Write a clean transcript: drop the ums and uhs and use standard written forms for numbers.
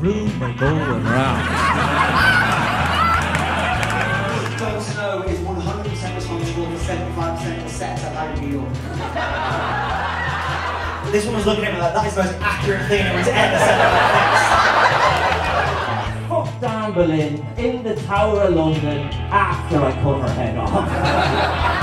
room we're going round. Jon Snow is 100% responsible for 75% of the sets I've had in New York. This one was looking at me like, that is the most accurate thing anyone's ever said about this. Fuck Dan Boleyn in the Tower of London after I cut her head off.